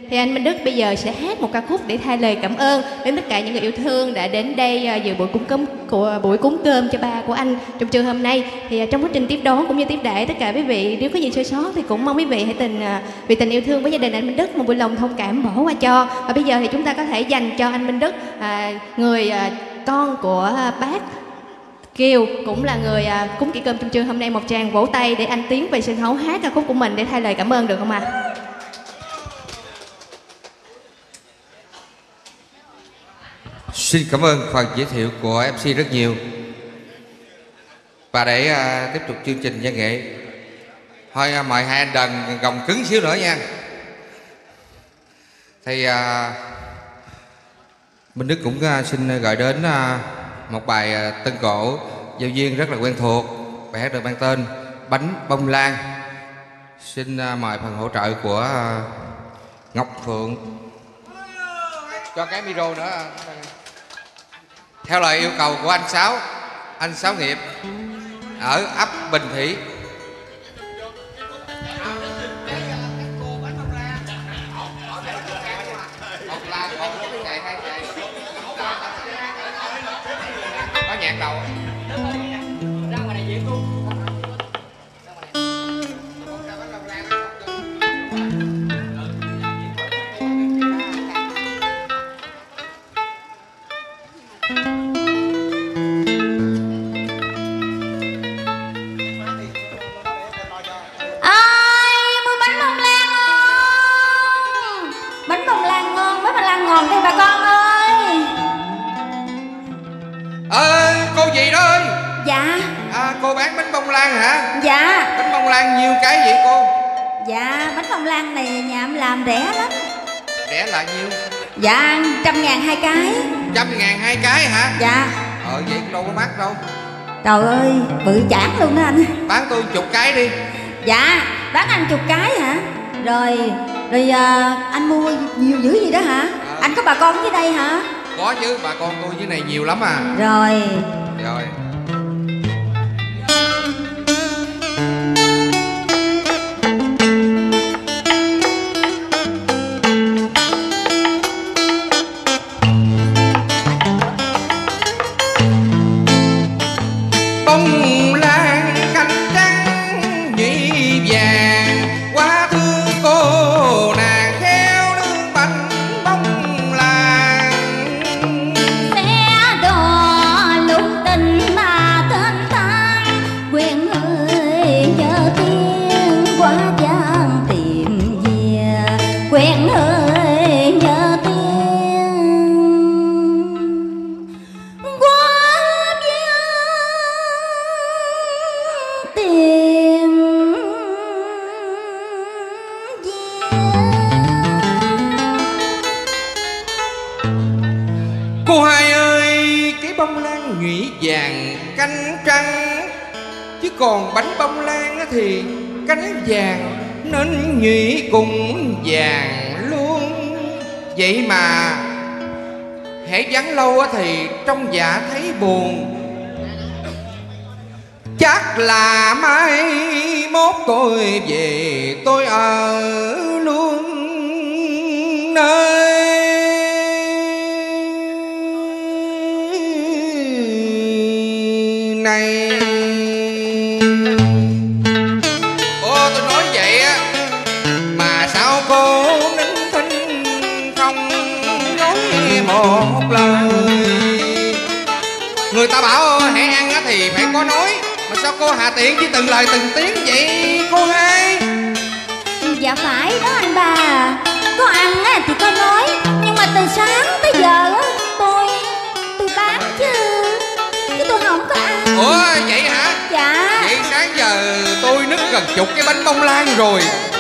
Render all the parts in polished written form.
Thì anh Minh Đức bây giờ sẽ hát một ca khúc để thay lời cảm ơn đến tất cả những người yêu thương đã đến đây dự buổi cúng cơm cho ba của anh trong trưa hôm nay. Thì trong quá trình tiếp đón cũng như tiếp đãi tất cả quý vị, nếu có gì sơ sót thì cũng mong quý vị hãy vì tình yêu thương với gia đình anh Minh Đức một buổi lòng thông cảm bỏ qua cho. Và bây giờ thì chúng ta có thể dành cho anh Minh Đức, người con của bác Kiều, cũng là người cúng kỹ cơm trong trưa hôm nay, một tràng vỗ tay để anh tiến về sân khấu hát ca khúc của mình để thay lời cảm ơn được không ạ? Xin cảm ơn phần giới thiệu của MC rất nhiều. Và để tiếp tục chương trình văn nghệ, thôi mời hai anh đần gồng cứng xíu nữa nha. Thì Minh Đức cũng xin gửi đến một bài tân cổ giao duyên rất là quen thuộc. Bài hát được mang tên Bánh Bông Lan. Xin mời phần hỗ trợ của Ngọc Phượng. Cho cái micro nữa. Theo lời yêu cầu của anh Sáu Nghiệp ở ấp Bình Thủy. Có nhạc đầu. Ra ngoài đại diện luôn. Cô gì đó ơi? Dạ. Cô bán bánh bông lan hả? Dạ. Bánh bông lan nhiêu cái vậy cô? Dạ, bánh bông lan này nhà em làm rẻ lắm. Rẻ là nhiêu? Dạ, 100.000 2 cái. 100.000 2 cái hả? Dạ. Vậy đâu có mắc đâu. Trời ơi, bự chảng luôn đó anh. Bán tôi 10 cái đi. Dạ, bán anh 10 cái hả? Rồi anh mua nhiều dữ gì đó hả? Anh có bà con dưới đây hả? Có chứ, bà con tôi dưới này nhiều lắm à. Rồi. Bông lan cánh trắng nhụy vàng, quá thương cô nàng khéo nướng bánh bông lan. Xe đò lung tình mà tên tan, quyền ơi nhớ tiếng quá gian tìm về, quyền ơi nhớ tiếng quá gian tìm Cô hai ơi, cái bông lan nhụy vàng cánh trắng, chứ còn bánh bông lan thì cánh vàng nên nhụy cùng vàng luôn. Vậy mà hễ vắng lâu thì trong dạ thấy buồn. Chắc là mai mốt tôi về tôi ở luôn nơi này. Tôi nói vậy á mà sao cô nín thinh không nói một lời. Người ta bảo hãy ăn thì phải có nói, mà sao cô hà tiện chỉ từng lời từng tiếng vậy cô hai? Dạ phải đó anh bà, có ăn thì có nói, nhưng mà từ sáng tới giờ tôi bán chứ tôi không có ăn. Ủa vậy hả? Dạ. Vậy sáng giờ tôi nứt gần 10 cái bánh bông lan rồi.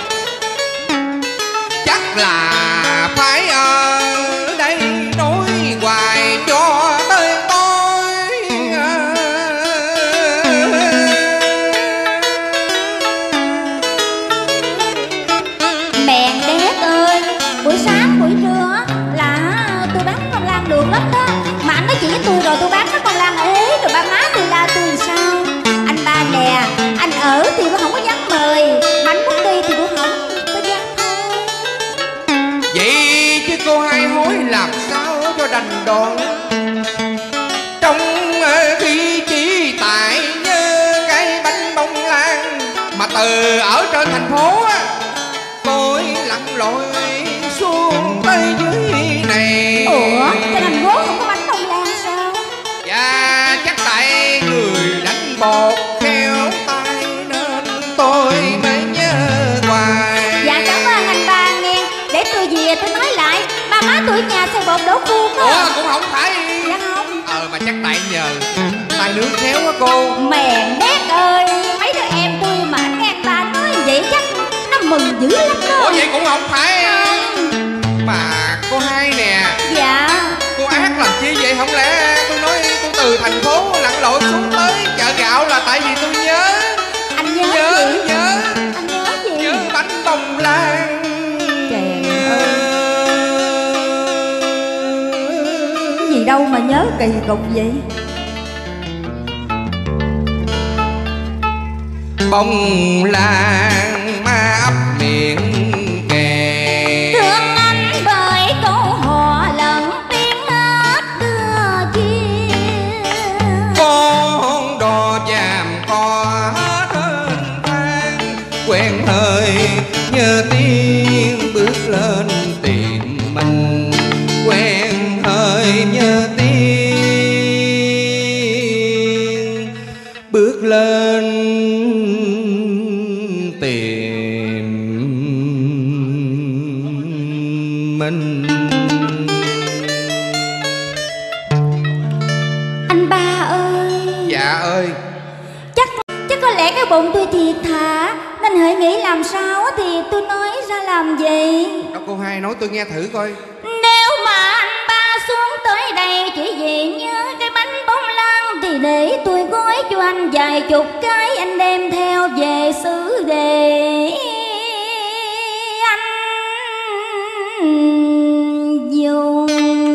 Chắc là phải ở đây nói hoài cho tới tối. Mẹ đét ơi, buổi sáng buổi trưa là tôi bán bông lan được lắm đó, mà anh nói chỉ với tôi rồi tôi bán bông lan ế rồi ba má tôi la tôi làm sao? Anh ba nè, anh ở thì tôi không có dám mời, mà anh muốn đi thì tôi không có dám thôi. ở trên thành phố á, tôi lặn lội xuống tới dưới này. Ủa, trên thành phố không có bánh bông lan sao? Dạ chắc tại người đánh bột khéo tay nên tôi mới nhớ hoài. Dạ cảm ơn anh ba nghe. Để tôi về tôi nói lại. Ba má tôi nhà xây bột đổ khuôn á. Ủa cũng không phải. Dạ không. Mà chắc tại nhờ tay nướng khéo á cô. Mèn đét ơi, mấy đứa em tôi mà nghe anh ba nói vậy chắc nó mừng dữ lắm đó. Ủa vậy cũng không phải. Mà cô Hai nè. Dạ. Cô ác làm chi vậy? Không lẽ tôi nói tôi từ thành phố lặn lội xuống tới chợ gạo là tại vì tôi nhớ. Anh nhớ gì? Nhớ Anh nhớ gì? nhớ bánh bông lan. Trời ơi, gì đâu mà nhớ kỳ cục vậy. Bông lan má ấp miệng kè. Thương anh bởi câu hò lẫn tiếng hát đưa chia. Con đò chàm co thênh thang, quen hơi nhớ tiếng bước lên tìm mình. Quen hơi nhớ tiếng bước lên tìm mình. Anh ba ơi. Dạ ơi. Chắc có lẽ cái bụng tôi thiệt thà nên hãy nghĩ làm sao thì tôi nói ra làm gì. Đâu cô Hai nói tôi nghe thử coi. Nếu mà anh ba xuống tới đây chỉ vì nhớ cái bánh bông lan thì để tôi gói cho anh vài chục cái, anh đem theo về xứ để anh dùng.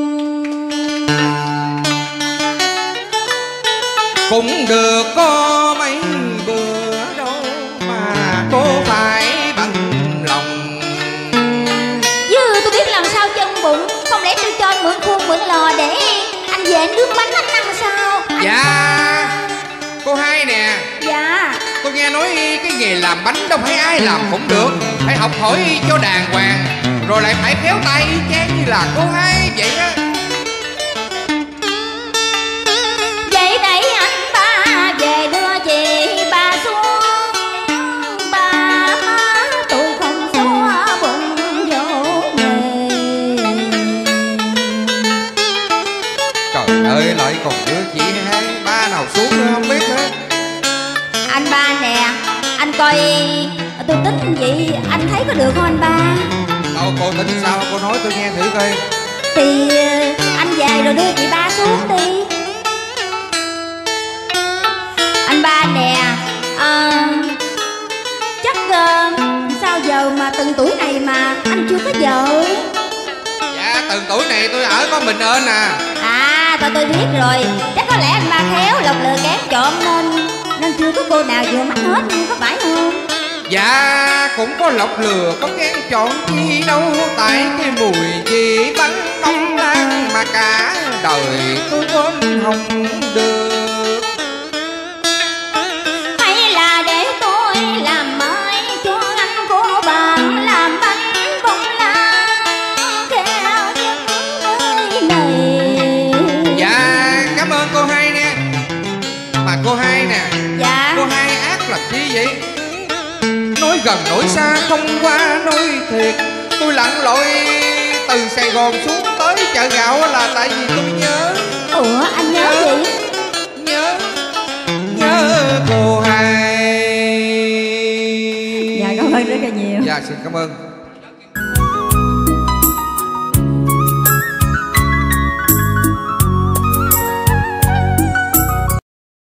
Cũng được có mấy bữa đâu mà cô phải bằng lòng. Chứ tôi biết làm sao chân bụng. Không lẽ tôi cho anh mượn khuôn mượn lò để anh về nướng bánh anh ăn sao? Dạ cô Hai nè. Dạ. Tôi nghe nói cái nghề làm bánh đâu phải ai làm cũng được, phải học hỏi cho đàng hoàng, rồi lại phải khéo tay y chang như là cô Hai vậy á. Vậy đẩy anh ba về đưa chị ba xuống. Ba má tôi không xóa bụng vô nghề. Trời ơi lại còn đưa chị hai ba nào xuống nữa không biết hết. Anh ba nè, anh coi tôi tính vậy anh thấy có được không anh ba? Đâu cô tính sao cô nói tôi nghe thử coi. Thì anh về rồi đưa chị ba xuống đi. Anh ba nè, chắc sao giờ mà từng tuổi này mà anh chưa có vợ? Dạ từng tuổi này tôi ở có mình ơn à. À tôi biết rồi, chắc có lẽ anh ba khéo lọc lừa kén trộm nên chưa có cô nào vừa mắt hết, có phải không? Dạ cũng có lọc lừa có kén chọn chi đâu, tại cái mùi vị bánh bông lan mà cả đời tôi quên không được. Hay là để tôi làm mới cho anh cô bạn làm bánh bông lan khéo những nơi này. Dạ cảm ơn cô Hai nè. Mà cô Hai nè. Dạ. Cô Hai ác làm chi vậy? Nói gần nói xa không qua nói thiệt, tôi lặn lội từ Sài Gòn xuống tới chợ gạo là tại vì tôi nhớ. Ủa anh nhớ gì? Nhớ cô Hai. Dạ cảm ơn rất là nhiều. Dạ xin cảm ơn.